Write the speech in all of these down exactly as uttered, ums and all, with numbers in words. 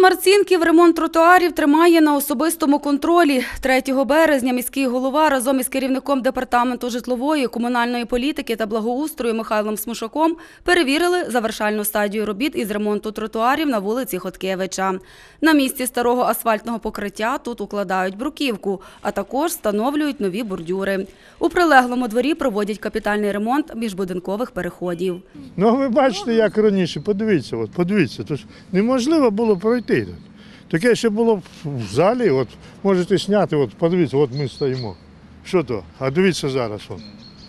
Руслан Марцінків ремонт тротуарів тримає на особистому контролі. третього березня міський голова разом із керівником департаменту житлової, комунальної політики та благоустрою Михайлом Смушаком перевірили завершальну стадію робіт із ремонту тротуарів на вулиці Хоткевича. На місці старого асфальтного покриття тут укладають бруківку, а також встановлюють нові бордюри. У прилеглому дворі проводять капітальний ремонт міжбудинкових переходів. Ну, ви бачите, як раніше, подивіться, от, подивіться, тож неможливо було пройти. Таке ще було в залі, от можете зняти, от подивіться, от ми стоїмо. Що то? А дивіться зараз. От.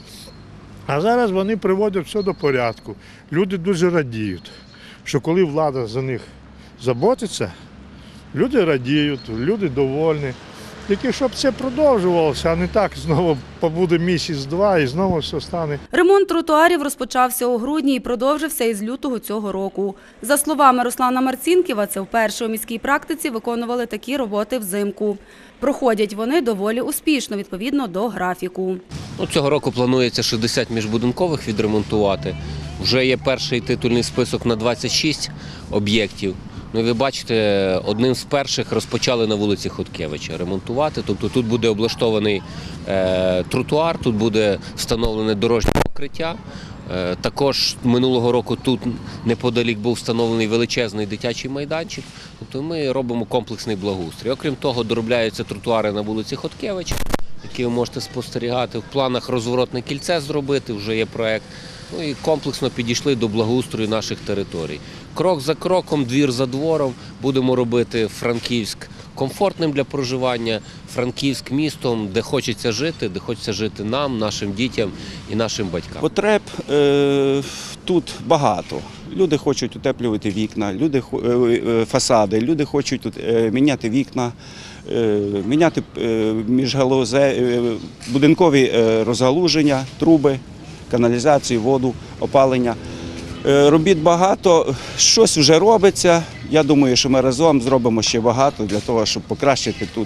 А зараз вони приводять все до порядку. Люди дуже радіють, що коли влада за них заботиться, люди радіють, люди довольні. Тільки щоб це продовжувалося, а не так знову побуде місяць-два і знову все стане. Ремонт тротуарів розпочався у грудні і продовжився із лютого цього року. За словами Руслана Марцінківа, це вперше у міській практиці виконували такі роботи взимку. Проходять вони доволі успішно, відповідно до графіку. Ну, цього року планується шістдесят міжбудинкових відремонтувати. Вже є перший титульний список на двадцять шість об'єктів. Ну, ви бачите, одним з перших розпочали на вулиці Хоткевича ремонтувати. Тобто тут буде облаштований е, тротуар, тут буде встановлене дорожнє покриття. Е, також минулого року тут неподалік був встановлений величезний дитячий майданчик. Тобто ми робимо комплексний благоустрій. Окрім того, доробляються тротуари на вулиці Хоткевича, які ви можете спостерігати. В планах розворотне кільце зробити, вже є проєкт. Ну і комплексно підійшли до благоустрою наших територій. Крок за кроком, двір за двором будемо робити Франківськ комфортним для проживання, Франківськ містом, де хочеться жити, де хочеться жити нам, нашим дітям і нашим батькам. Потреб е, тут багато. Люди хочуть утеплювати вікна, люди, е, фасади, люди хочуть тут, е, міняти вікна, е, міняти е, міжгалузе, е, будинкові е, розгалуження, труби, каналізацію, воду, опалення. Робіт багато, щось вже робиться. Я думаю, що ми разом зробимо ще багато для того, щоб покращити тут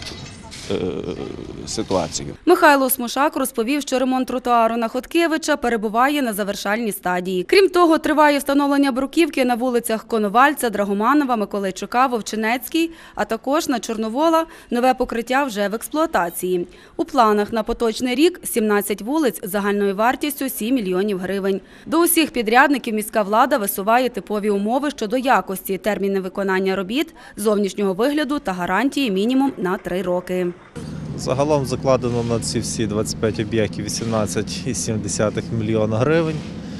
ситуацію. Михайло Смушак розповів, що ремонт тротуару на Хоткевича перебуває на завершальній стадії. Крім того, триває встановлення бруківки на вулицях Коновальця, Драгоманова, Миколайчука, Вовчинецький, а також на Чорновола нове покриття вже в експлуатації. У планах на поточний рік сімнадцять вулиць загальною вартістю сім мільйонів гривень. До усіх підрядників міська влада висуває типові умови щодо якості, терміни виконання робіт, зовнішнього вигляду та гарантії мінімум на три роки. Загалом закладено на ці всі двадцять п'ять об'єктів вісімнадцять цілих сім десятих мільйона гривень.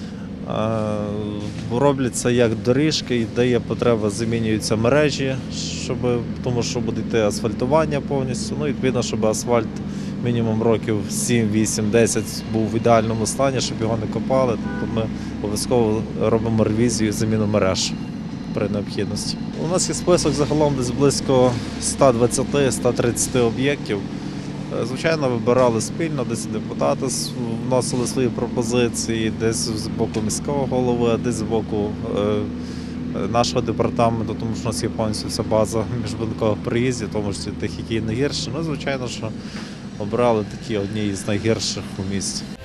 Робляться як доріжки, де є потреба, замінюються мережі, щоб, тому що буде йти асфальтування повністю. Ну, відповідно, щоб асфальт мінімум років сім, вісім, десять був в ідеальному стані, щоб його не копали. Тобто ми обов'язково робимо ревізію і заміну мереж при необхідності. У нас є список загалом десь близько ста двадцяти - ста тридцяти об'єктів. Звичайно, вибирали спільно, десь депутати вносили свої пропозиції, десь з боку міського голови, а десь з боку нашого департаменту, тому що у нас є повністю вся база міжбудинкових приїздів, тому що тих, які найгірші. Ну, звичайно, що обрали такі одні з найгірших у місті.